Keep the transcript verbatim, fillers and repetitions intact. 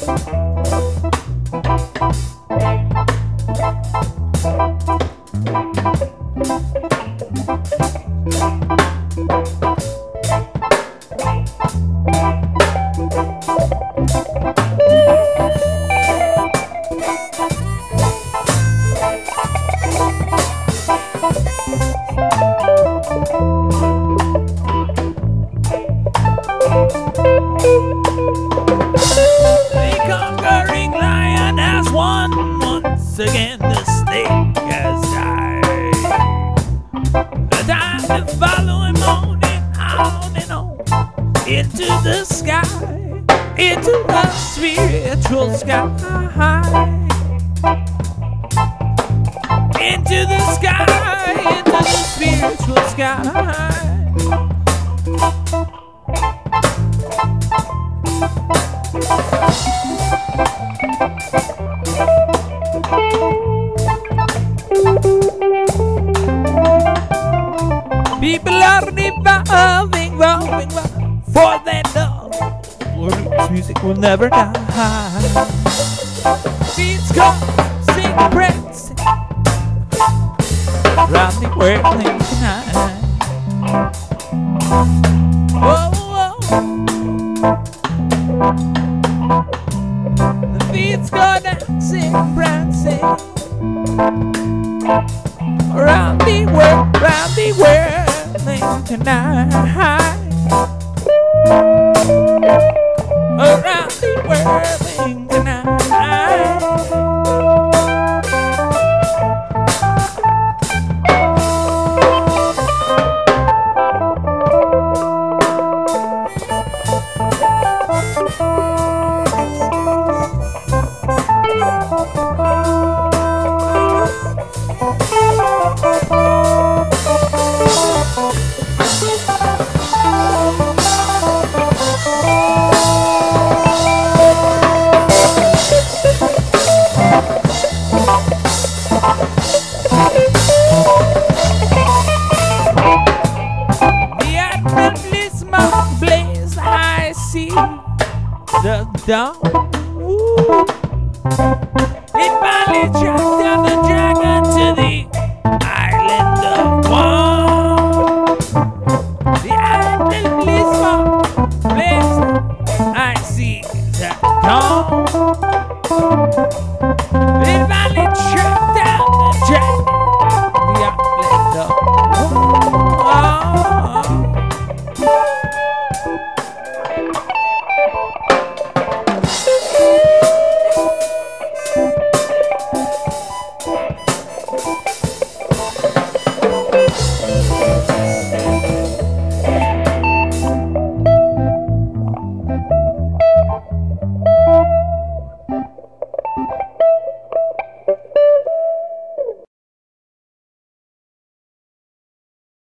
The conquering lion has won. Once again the snake has died. The time to follow him on and on and on into the sky, into the spiritual sky, into the sky, into the spiritual sky. People are evolving, evolving, evolving, for they know world's music will never die. Beats go, sing, praise, round the world tonight. Whoa, whoa. The beats go dancing, prancing, around the world, round the world tonight. Around the world tonight. The Admiral Blizzmark blaze, I see the dawn. Woo. It finally tracked down the dragon to the island of Guam. The Admiral Blizzmark blaze, I see the dawn.